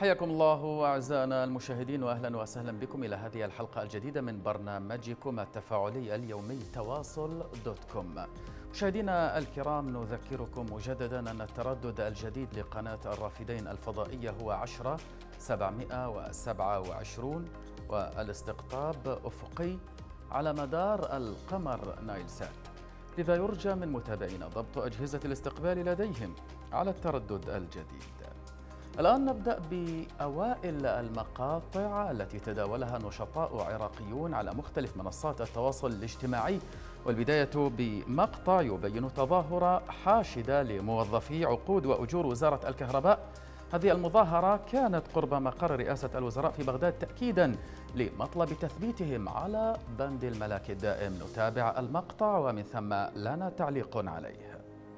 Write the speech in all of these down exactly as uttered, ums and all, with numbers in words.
حياكم الله أعزائنا المشاهدين، وأهلا وسهلا بكم إلى هذه الحلقة الجديدة من برنامجكم التفاعلي اليومي تواصل دوت كوم. مشاهدينا الكرام، نذكركم مجددا أن التردد الجديد لقناة الرافدين الفضائية هو عشرة سبعمئة وسبعة وعشرين، والاستقطاب أفقي على مدار القمر نايل سات، لذا يرجى من متابعينا ضبط أجهزة الاستقبال لديهم على التردد الجديد. الآن نبدأ بأوائل المقاطع التي تداولها نشطاء عراقيون على مختلف منصات التواصل الاجتماعي، والبداية بمقطع يبين تظاهرة حاشدة لموظفي عقود وأجور وزارة الكهرباء. هذه المظاهرة كانت قرب مقر رئاسة الوزراء في بغداد تأكيدا لمطلب تثبيتهم على بند الملاك الدائم. نتابع المقطع ومن ثم لنا تعليق عليه.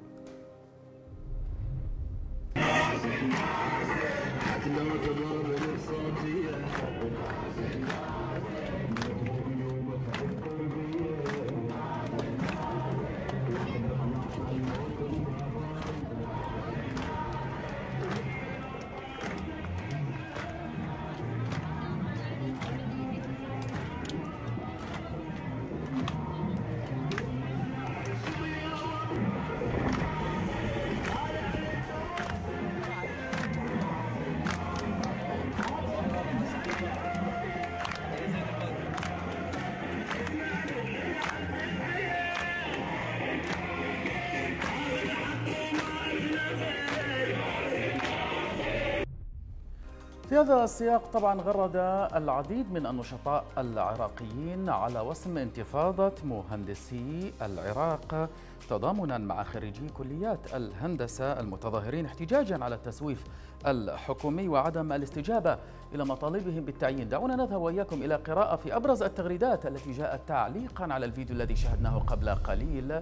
في هذا السياق طبعا غرد العديد من النشطاء العراقيين على وسم انتفاضة مهندسي العراق تضامنا مع خريجي كليات الهندسة المتظاهرين احتجاجا على التسويف الحكومي وعدم الاستجابة إلى مطالبهم بالتعيين. دعونا نذهب وإياكم إلى قراءة في أبرز التغريدات التي جاءت تعليقا على الفيديو الذي شاهدناه قبل قليل.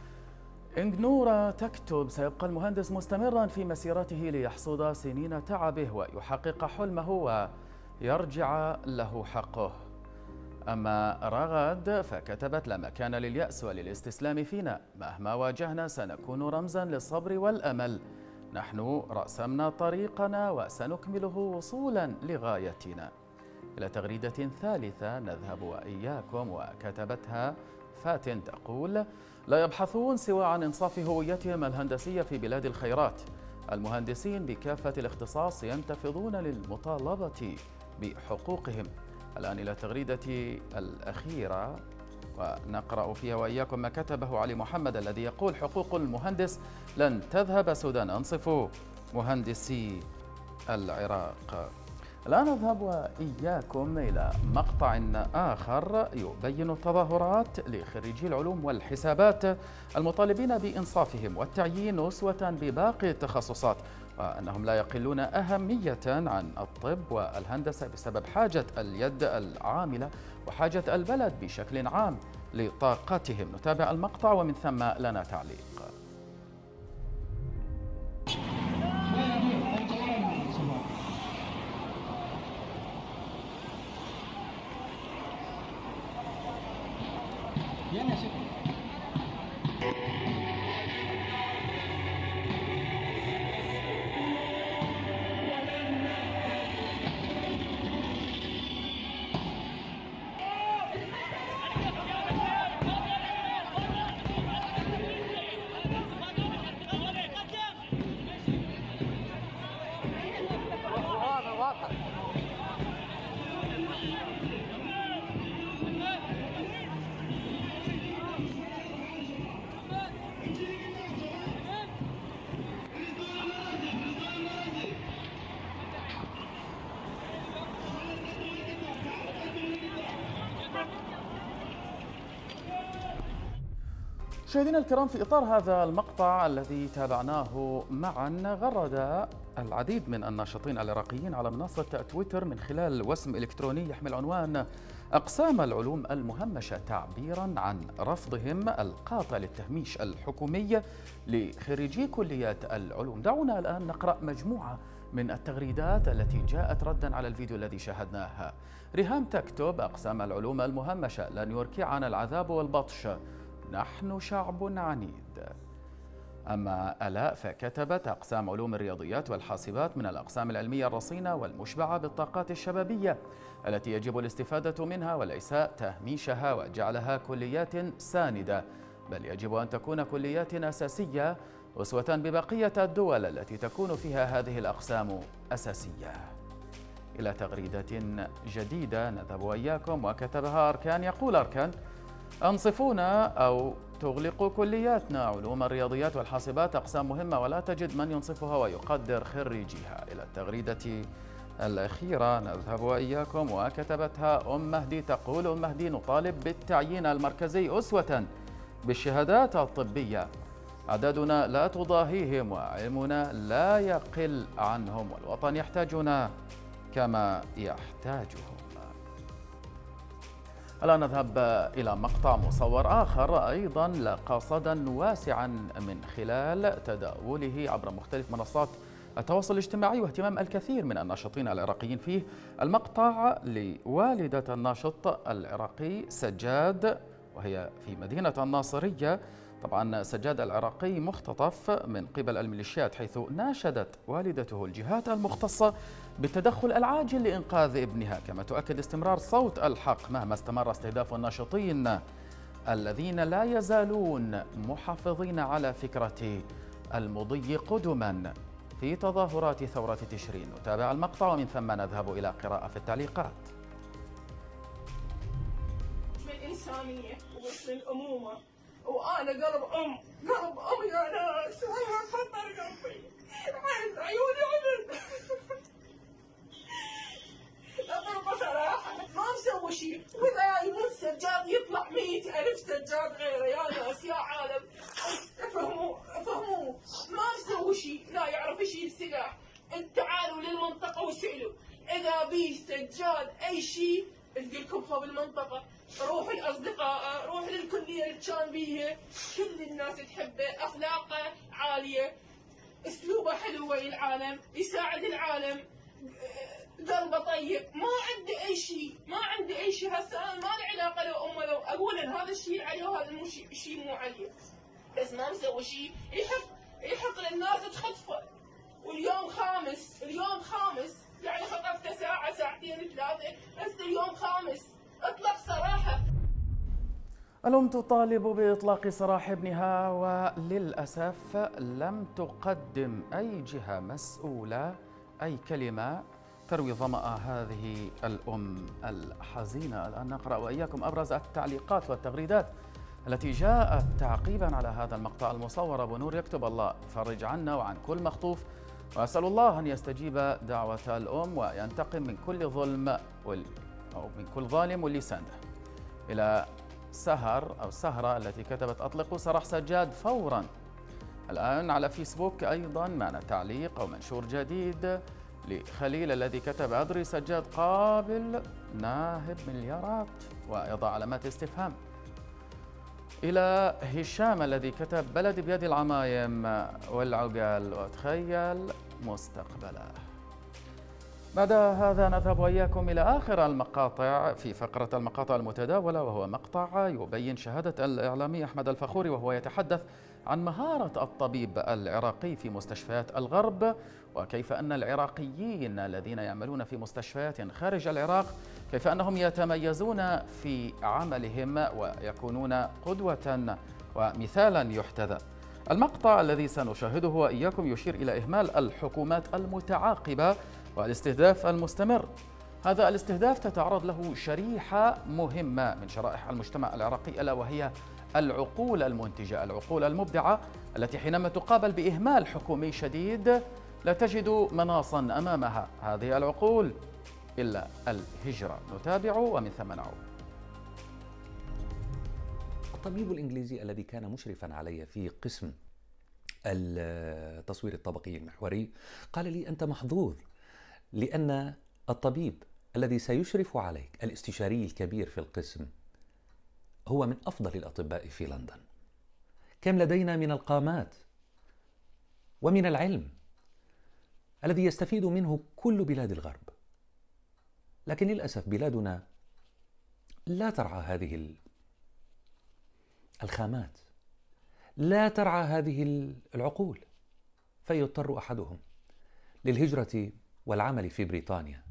إنجنورة تكتب: سيبقى المهندس مستمرا في مسيرته ليحصد سنين تعبه ويحقق حلمه ويرجع له حقه. أما رغد فكتبت: لا مكان لليأس وللاستسلام فينا، مهما واجهنا سنكون رمزا للصبر والأمل، نحن رسمنا طريقنا وسنكمله وصولا لغايتنا. إلى تغريدة ثالثة نذهب وإياكم، وكتبتها فاتن تقول: لا يبحثون سوى عن إنصاف هويتهم الهندسية في بلاد الخيرات، المهندسين بكافة الاختصاص ينتفضون للمطالبة بحقوقهم. الآن إلى تغريدة الأخيرة ونقرأ فيها وإياكم ما كتبه علي محمد الذي يقول: حقوق المهندس لن تذهب سدى، أنصفوا مهندسي العراق. الآن نذهب وإياكم إلى مقطع آخر يبين التظاهرات لخريجي العلوم والحسابات المطالبين بإنصافهم والتعيين أسوة بباقي التخصصات، وأنهم لا يقلون أهمية عن الطب والهندسة بسبب حاجة اليد العاملة وحاجة البلد بشكل عام لطاقتهم. نتابع المقطع ومن ثم لنا تعليق. مشاهدينا الكرام، في إطار هذا المقطع الذي تابعناه معا، غرد العديد من الناشطين العراقيين على منصة تويتر من خلال وسم إلكتروني يحمل عنوان أقسام العلوم المهمشة، تعبيرا عن رفضهم القاطع للتهميش الحكومي لخريجي كليات العلوم. دعونا الآن نقرأ مجموعة من التغريدات التي جاءت ردا على الفيديو الذي شاهدناه. ريهام تكتب: أقسام العلوم المهمشة لن يركعنا العذاب والبطش، نحن شعب عنيد. أما آلاء فكتبت: أقسام علوم الرياضيات والحاسبات من الأقسام العلمية الرصينة والمشبعة بالطاقات الشبابية التي يجب الاستفادة منها وليس تهميشها وجعلها كليات ساندة، بل يجب أن تكون كليات أساسية أسوة ببقية الدول التي تكون فيها هذه الأقسام أساسية. إلى تغريدة جديدة نذهب وإياكم، وكتبها أركان. يقول أركان: أنصفونا أو تغلقوا كلياتنا، علوم الرياضيات والحاسبات أقسام مهمة ولا تجد من ينصفها ويقدر خريجيها. إلى التغريدة الأخيرة نذهب وإياكم، وكتبتها أم مهدي. تقول أم مهدي: نطالب بالتعيين المركزي أسوة بالشهادات الطبية، عددنا لا تضاهيهم وعلمنا لا يقل عنهم، والوطن يحتاجنا كما يحتاجهم. الآن نذهب إلى مقطع مصور آخر أيضا لقى صدى واسعا من خلال تداوله عبر مختلف منصات التواصل الاجتماعي واهتمام الكثير من الناشطين العراقيين فيه. المقطع لوالدة الناشط العراقي سجاد، وهي في مدينة الناصرية. طبعا سجاد العراقي مختطف من قبل الميليشيات، حيث ناشدت والدته الجهات المختصة بالتدخل العاجل لإنقاذ ابنها، كما تؤكد استمرار صوت الحق مهما استمر استهداف الناشطين الذين لا يزالون محافظين على فكرة المضي قدما في تظاهرات ثورة تشرين. نتابع المقطع ومن ثم نذهب إلى قراءة في التعليقات. بالإنسانية وبالأمومة، وأنا قلب أم قلب أم يا ناس، والله خطر قلبي، عين عيوني عمل أضرب صراحة ما مسوي شيء، وإذا يموت سجاد يطلع مئة ألف سجاد غيره يا ناس يا عالم. افهموا افهموا ما مسوي شيء، لا يعرف يشيل سلاح. تعالوا للمنطقة وسألوا إذا بيه سجاد أي شيء القلكم فوق بالمنطقة، روح الأصدقاء، روح للكلية اللي كان بيها، كل الناس تحبه، أخلاقه عالية، أسلوبه حلو ويا العالم، يساعد العالم، قلبه طيب، ما عنده أي شيء، ما عنده أي شيء. هسه أنا ما لي علاقة لو أمه لو أقول إن هذا الشيء عليه وهذا مو شيء مو عليه، بس ما مسوي شيء، يحق يحق للناس تخطفه. واليوم خامس، اليوم خامس، يعني خطفته ساعة ساعتين ثلاثة، بس اليوم خامس، اطلق سراحه. الأم تطالب بإطلاق سراح ابنها، وللأسف لم تقدم أي جهة مسؤولة أي كلمة تروي ظمأ هذه الأم الحزينة. الآن نقرأ وإياكم أبرز التعليقات والتغريدات التي جاءت تعقيبا على هذا المقطع المصور. أبو نور يكتب: الله يفرج عنا وعن كل مخطوف، وأسأل الله أن يستجيب دعوة الأم وينتقم من كل ظلم أو من كل ظالم واللي سانده. إلى سهر أو سهرة التي كتبت: أطلقوا سراح سجاد فورا. الآن على فيسبوك أيضا معنا تعليق أو منشور جديد لخليل الذي كتب: أدري سجاد قابل ناهب مليارات، ويضع علامات استفهام. إلى هشام الذي كتب: بلدي بيد العمايم والعقل وتخيل مستقبله. بعد هذا نذهب وإياكم إلى آخر المقاطع في فقرة المقاطع المتداولة، وهو مقطع يبين شهادة الإعلامي أحمد الفخوري وهو يتحدث عن مهارة الطبيب العراقي في مستشفيات الغرب، وكيف أن العراقيين الذين يعملون في مستشفيات خارج العراق كيف أنهم يتميزون في عملهم ويكونون قدوة ومثالا يحتذى. المقطع الذي سنشاهده وإياكم يشير إلى إهمال الحكومات المتعاقبة والاستهداف المستمر. هذا الاستهداف تتعرض له شريحة مهمة من شرائح المجتمع العراقي، ألا وهي العقول المنتجة، العقول المبدعة، التي حينما تقابل بإهمال حكومي شديد لا تجد مناصا أمامها هذه العقول إلا الهجرة. نتابع ومن ثم نعود. الطبيب الإنجليزي الذي كان مشرفا علي في قسم التصوير الطبقي المحوري قال لي: أنت محظوظ، لأن الطبيب الذي سيشرف عليك الاستشاري الكبير في القسم هو من أفضل الأطباء في لندن. كم لدينا من القامات ومن العلم الذي يستفيد منه كل بلاد الغرب، لكن للأسف بلادنا لا ترعى هذه الخامات، لا ترعى هذه العقول، فيضطر أحدهم للهجرة والعمل في بريطانيا.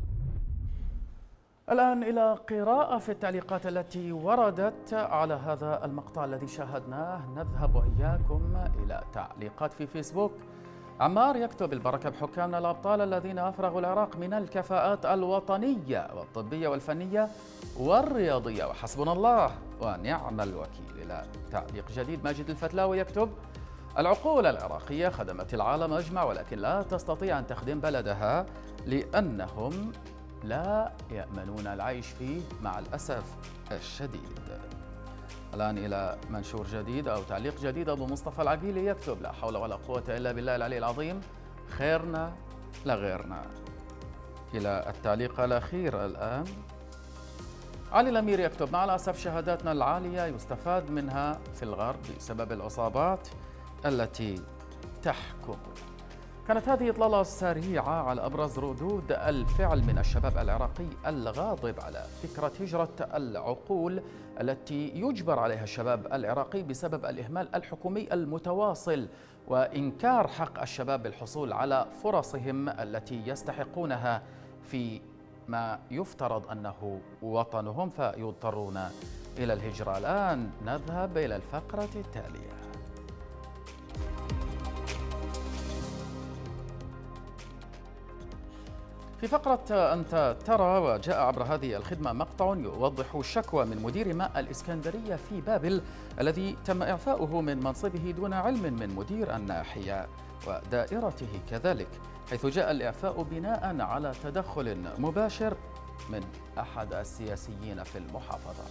الآن إلى قراءة في التعليقات التي وردت على هذا المقطع الذي شاهدناه. نذهب وإياكم إلى تعليقات في فيسبوك. عمار يكتب: البركة بحكامنا الأبطال الذين أفرغوا العراق من الكفاءات الوطنية والطبية والفنية والرياضية، وحسبنا الله ونعم الوكيل. إلى تعليق جديد. ماجد الفتلاوي يكتب: العقول العراقية خدمت العالم أجمع، ولكن لا تستطيع أن تخدم بلدها لأنهم لا يأمنون العيش فيه مع الأسف الشديد. الآن إلى منشور جديد أو تعليق جديد. أبو مصطفى العقيلي يكتب: لا حول ولا قوة إلا بالله العلي العظيم، خيرنا لغيرنا. إلى التعليق الأخير الآن. علي الأمير يكتب: مع الأسف شهاداتنا العالية يستفاد منها في الغرب بسبب العصابات التي تحكم. كانت هذه إطلالة سريعة على أبرز ردود الفعل من الشباب العراقي الغاضب على فكرة هجرة العقول التي يجبر عليها الشباب العراقي بسبب الإهمال الحكومي المتواصل وإنكار حق الشباب بالحصول على فرصهم التي يستحقونها في ما يفترض أنه وطنهم، فيضطرون إلى الهجرة. الآن نذهب إلى الفقرة التالية. في فقرة أنت ترى، وجاء عبر هذه الخدمة مقطع يوضح شكوى من مدير ماء الإسكندرية في بابل الذي تم إعفاؤه من منصبه دون علم من مدير الناحية ودائرته كذلك، حيث جاء الإعفاء بناء على تدخل مباشر من أحد السياسيين في المحافظة.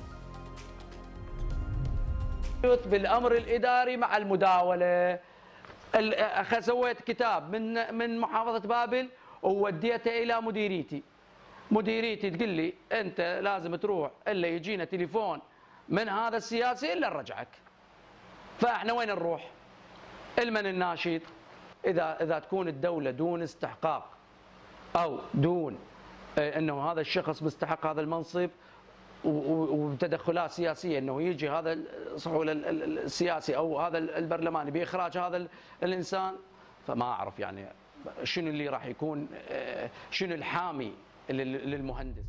بالأمر الإداري مع المداولة. سويت كتاب من من محافظة بابل ووديته إلى مديريتي. مديريتي تقول لي أنت لازم تروح إلا يجينا تليفون من هذا السياسي إلا نرجعك. فإحنا وين نروح؟ المن الناشط. إذا إذا تكون الدولة دون استحقاق أو دون أنه هذا الشخص مستحق هذا المنصب وبتدخلات سياسية أنه يجي هذا الصحول السياسي أو هذا البرلماني بإخراج هذا الإنسان، فما أعرف يعني شنو اللي راح يكون، شنو الحامي للمهندس.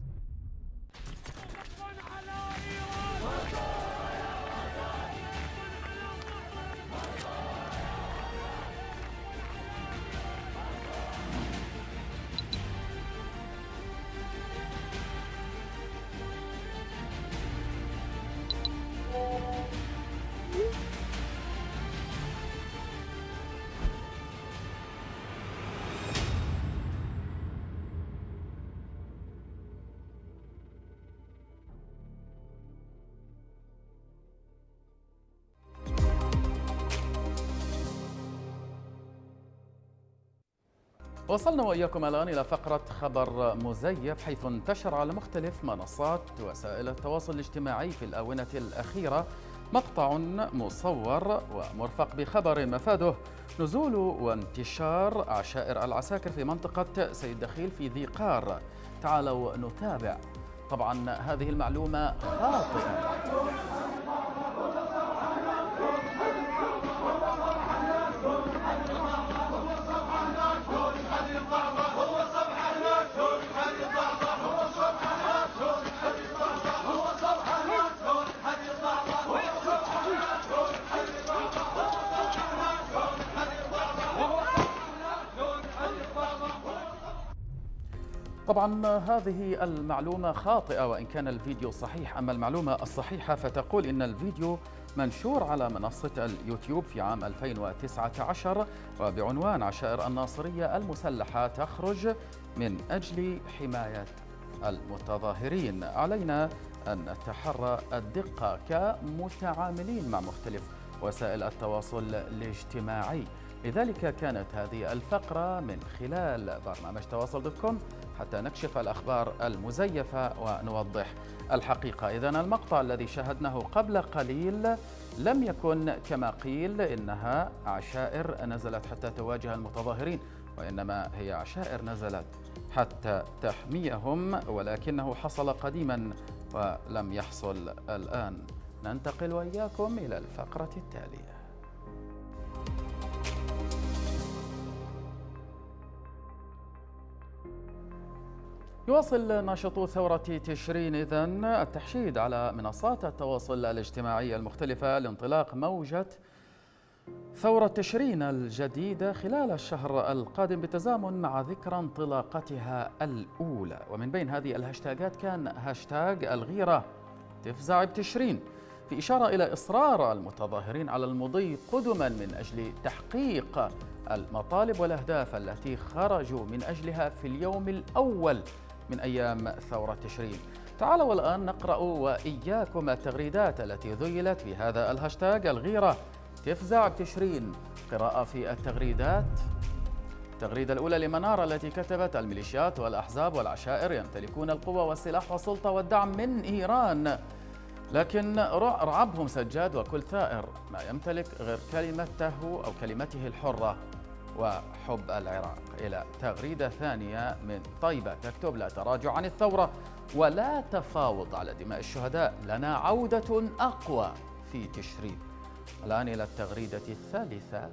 وصلنا وإياكم الآن إلى فقرة خبر مزيف، حيث انتشر على مختلف منصات وسائل التواصل الاجتماعي في الآونة الأخيرة مقطع مصور ومرفق بخبر مفاده نزول وانتشار عشائر العساكر في منطقة سيد دخيل في ذي قار. تعالوا نتابع. طبعا هذه المعلومة خاطئة. طبعا هذه المعلومة خاطئة وإن كان الفيديو صحيح. أما المعلومة الصحيحة فتقول إن الفيديو منشور على منصة اليوتيوب في عام ألفين وتسعة عشر وبعنوان عشائر الناصرية المسلحة تخرج من أجل حماية المتظاهرين. علينا أن نتحرى الدقة كمتعاملين مع مختلف وسائل التواصل الاجتماعي. لذلك كانت هذه الفقرة من خلال برنامج تواصل دوت كوم حتى نكشف الأخبار المزيفة ونوضح الحقيقة. إذن المقطع الذي شاهدناه قبل قليل لم يكن كما قيل إنها عشائر نزلت حتى تواجه المتظاهرين، وإنما هي عشائر نزلت حتى تحميهم، ولكنه حصل قديما ولم يحصل الآن. ننتقل وإياكم إلى الفقرة التالية. يواصل ناشطو ثورة تشرين إذن التحشيد على منصات التواصل الاجتماعي المختلفة لانطلاق موجة ثورة تشرين الجديدة خلال الشهر القادم بالتزامن مع ذكرى انطلاقتها الأولى. ومن بين هذه الهاشتاجات كان هاشتاج الغيرة تفزع بتشرين، في إشارة إلى إصرار المتظاهرين على المضي قدما من أجل تحقيق المطالب والأهداف التي خرجوا من أجلها في اليوم الأول من أيام ثورة تشرين. تعالوا الآن نقرأ وإياكم التغريدات التي ذيلت بهذا الهاشتاج الغيرة تفزع بتشرين. قراءة في التغريدات. التغريدة الأولى لمنارة التي كتبت: الميليشيات والأحزاب والعشائر يمتلكون القوة والسلاح والسلطة والدعم من إيران، لكن رعبهم سجاد وكل ثائر ما يمتلك غير كلمته أو كلمته الحرة وحب العراق. إلى تغريدة ثانية من طيبة تكتب: لا تراجع عن الثورة ولا تفاوض على دماء الشهداء، لنا عودة أقوى في تشرين. الآن إلى التغريدة الثالثة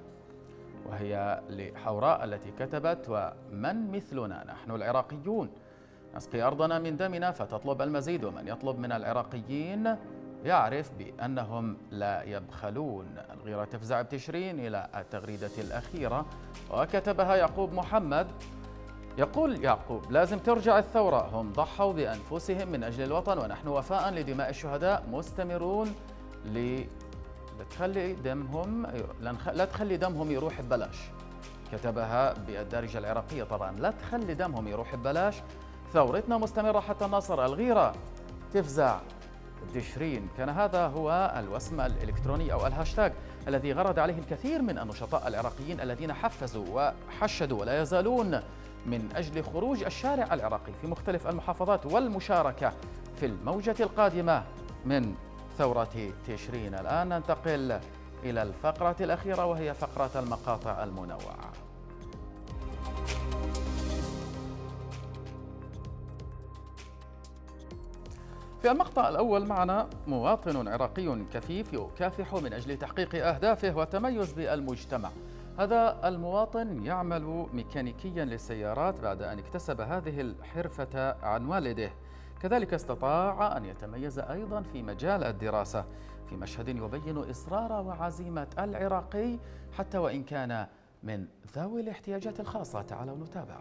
وهي لحوراء التي كتبت: ومن مثلنا نحن العراقيون نسقي أرضنا من دمنا فتطلب المزيد، ومن يطلب من العراقيين يعرف بأنهم لا يبخلون. الغيرة تفزع بتشرين. إلى التغريدة الأخيرة وكتبها يعقوب محمد، يقول يعقوب: لازم ترجع الثورة، هم ضحوا بأنفسهم من أجل الوطن ونحن وفاء لدماء الشهداء مستمرون. ل لا تخلي دمهم لا تخلي دمهم يروح ببلاش. كتبها بالدارجة العراقية طبعا: لا تخلي دمهم يروح ببلاش، ثورتنا مستمرة حتى النصر. الغيرة تفزع بتشرين. كان هذا هو الوسم الإلكتروني أو الهاشتاج الذي غرد عليه الكثير من النشطاء العراقيين الذين حفزوا وحشدوا ولا يزالون من أجل خروج الشارع العراقي في مختلف المحافظات والمشاركة في الموجة القادمة من ثورة تشرين. الآن ننتقل إلى الفقرة الأخيرة وهي فقرة المقاطع المنوعة. في المقطع الأول معنا مواطن عراقي كفيف يكافح من أجل تحقيق أهدافه والتميز بالمجتمع. هذا المواطن يعمل ميكانيكيا للسيارات بعد أن اكتسب هذه الحرفة عن والده. كذلك استطاع أن يتميز أيضا في مجال الدراسة في مشهد يبين إصرار وعزيمة العراقي حتى وإن كان من ذوي الاحتياجات الخاصة. تعالوا نتابع.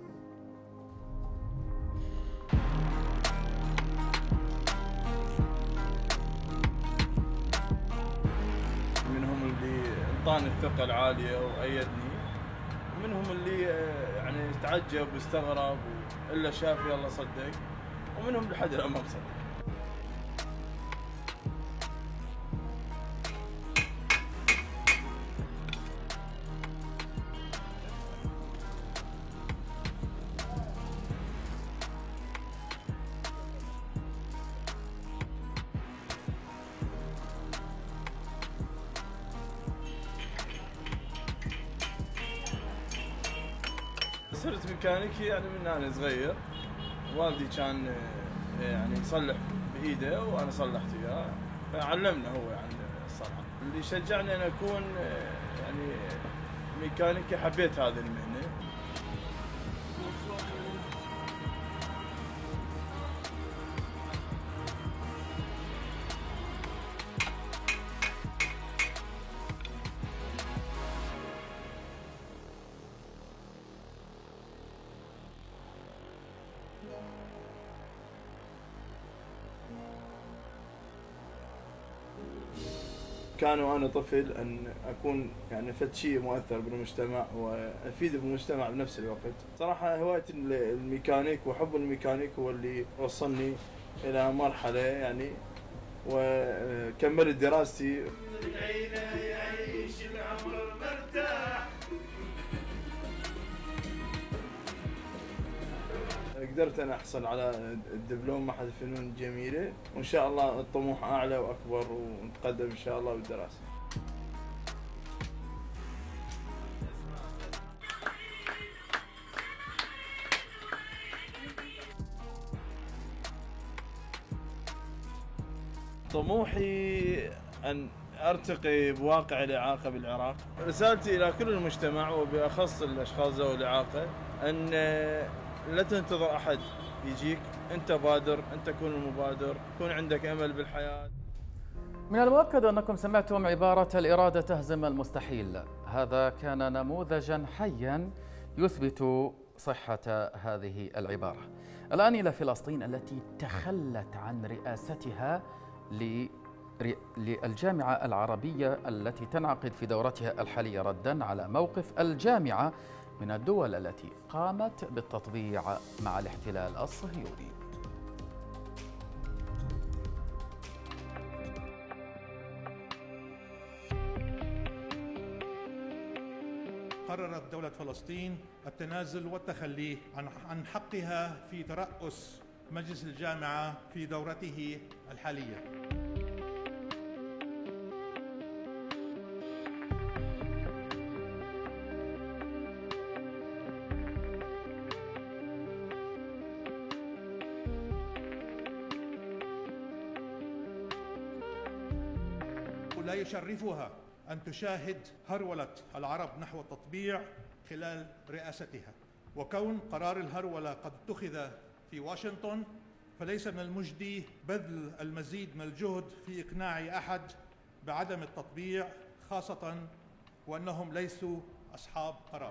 منهم اللي انطاني الثقة العالية وأيدني، ومنهم اللي يعني تعجب واستغرب إلا شاف يلا صدق، ومنهم لحد الآن ما مصدق. صرت ميكانيكي يعني من أنا صغير. والدي كان يعني يصلح بإيده وأنا صلحت إياه، فعلمنا هو يعني الصراحة. اللي شجعني أن أكون يعني ميكانيكي، حبيت هذه المهنة. كان وأنا طفل أن أكون يعني فد شيء مؤثر بالمجتمع وأفيد بالمجتمع بنفس الوقت. صراحة هواية الميكانيك وحب الميكانيك هو اللي وصلني إلى مرحلة يعني، وكملت دراستي. يعيش العمر مرتاح. قدرت أنا أحصل على الدبلوم معهد الفنون الجميلة، وإن شاء الله الطموح أعلى وأكبر ونتقدم إن شاء الله بالدراسة. طموحي أن أرتقي بواقع الإعاقة بالعراق. رسالتي إلى كل المجتمع وبأخص الأشخاص ذوي الإعاقة أن لا تنتظر أحد يجيك، أنت بادر، أنت كن المبادر، كون عندك أمل بالحياة. من المؤكد أنكم سمعتم عبارة الإرادة تهزم المستحيل. هذا كان نموذجا حيا يثبت صحة هذه العبارة. الآن إلى فلسطين التي تخلت عن رئاستها للجامعة العربية التي تنعقد في دورتها الحالية ردا على موقف الجامعة من الدول التي قامت بالتطبيع مع الاحتلال الصهيوني. قررت دولة فلسطين التنازل والتخلي عن عن حقها في ترأس مجلس الجامعة في دورته الحالية. لا يشرفها أن تشاهد هرولة العرب نحو التطبيع خلال رئاستها، وكون قرار الهرولة قد اتخذ في واشنطن فليس من المجدي بذل المزيد من الجهد في إقناع أحد بعدم التطبيع، خاصة وأنهم ليسوا أصحاب قرار.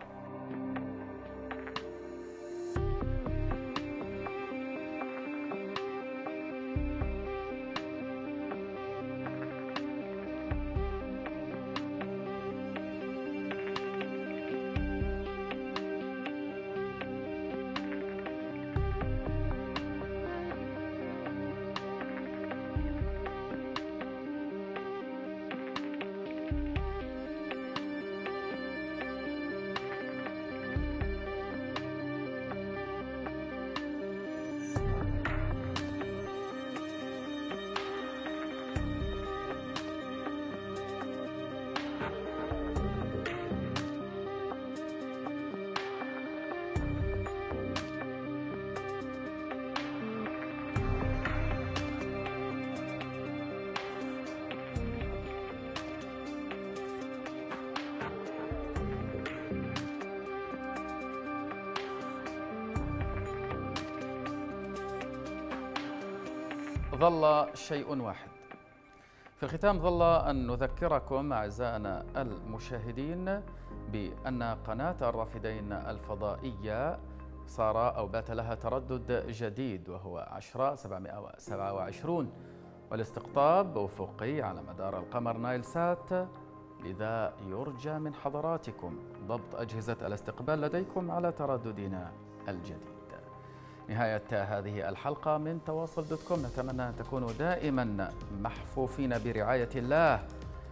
ظل شيء واحد. في الختام ظل أن نذكركم أعزائنا المشاهدين بأن قناة الرافدين الفضائية صار أو بات لها تردد جديد وهو عشرة سبعمائة وسبعة وعشرين، والاستقطاب أفقي على مدار القمر نايل سات، لذا يرجى من حضراتكم ضبط أجهزة الاستقبال لديكم على ترددنا الجديد. نهاية هذه الحلقة من تواصل دوت كوم، نتمنى أن تكونوا دائما محفوفين برعاية الله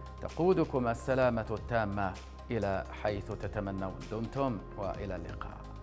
تقودكم السلامة التامة إلى حيث تتمنون. دمتم وإلى اللقاء.